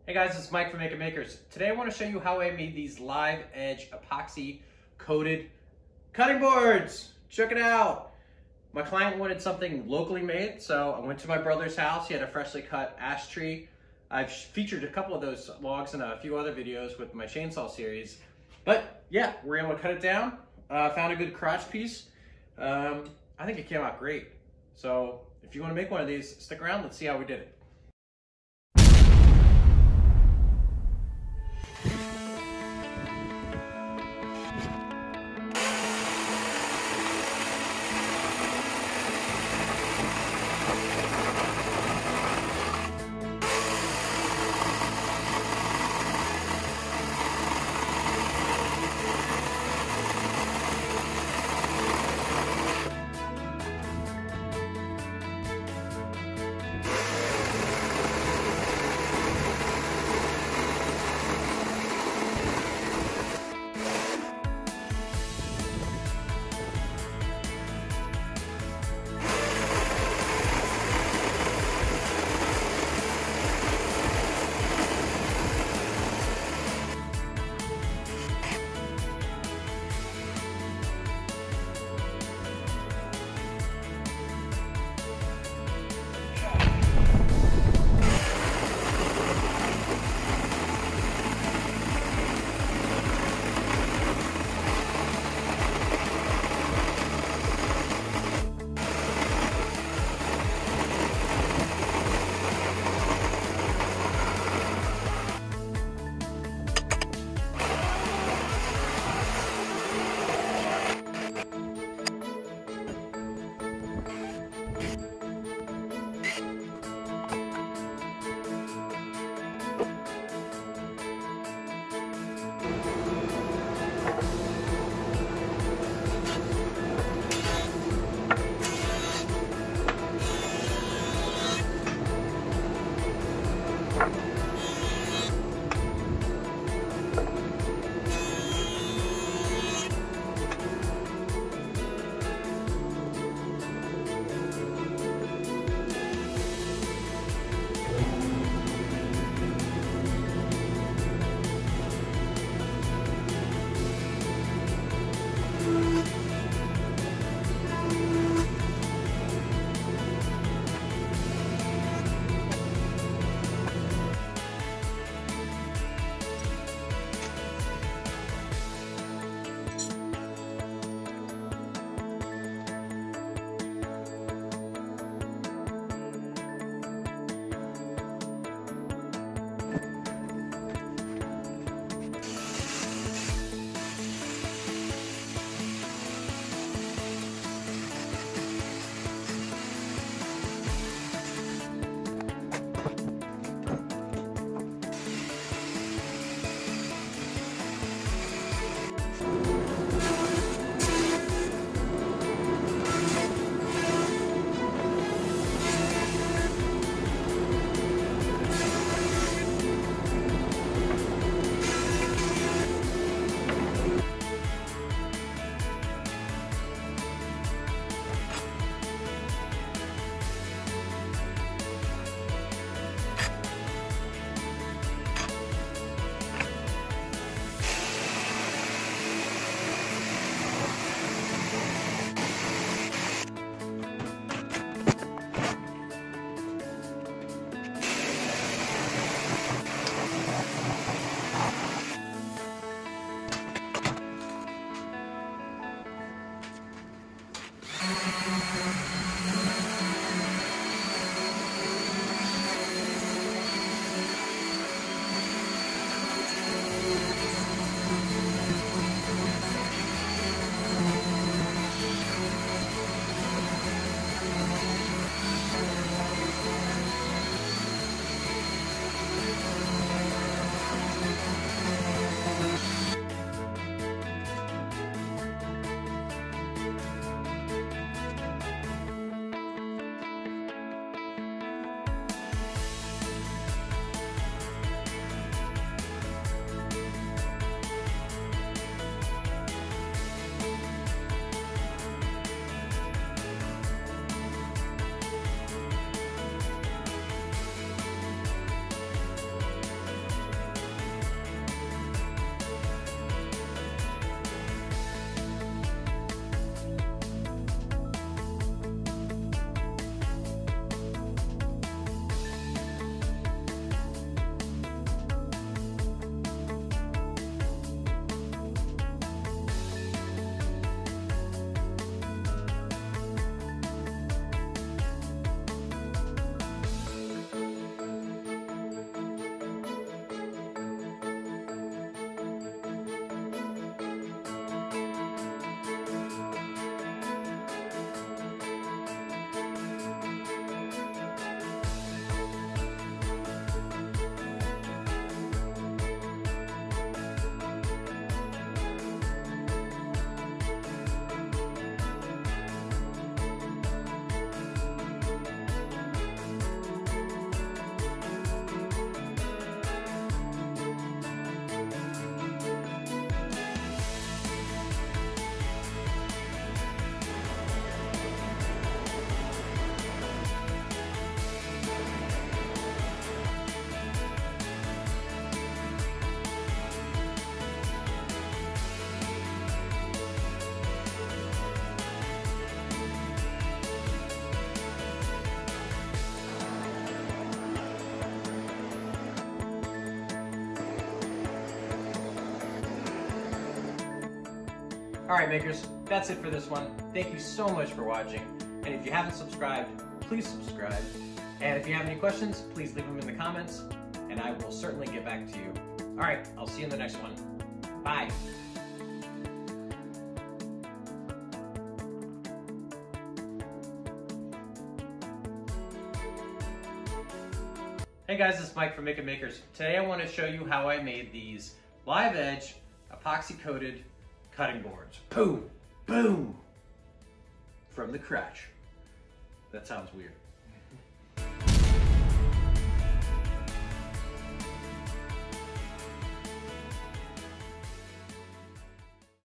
Hey guys, it's Mike from Make It Makers. Today I want to show you how I made these live edge epoxy coated cutting boards. Check it out. My client wanted something locally made, so I went to my brother's house. He had a freshly cut ash tree. I've featured a couple of those logs in a few other videos with my chainsaw series. But yeah, we're able to cut it down. Found a good crotch piece. I think it came out great. So if you want to make one of these, stick around. Let's see how we did it. All right, makers, that's it for this one. Thank you so much for watching. And if you haven't subscribed, please subscribe. And if you have any questions, please leave them in the comments, and I will certainly get back to you. All right, I'll see you in the next one. Bye. Hey guys, it's Mike from Make It Makers. Today I want to show you how I made these live edge epoxy coated cutting boards. Boom, boom, from the crotch. That sounds weird.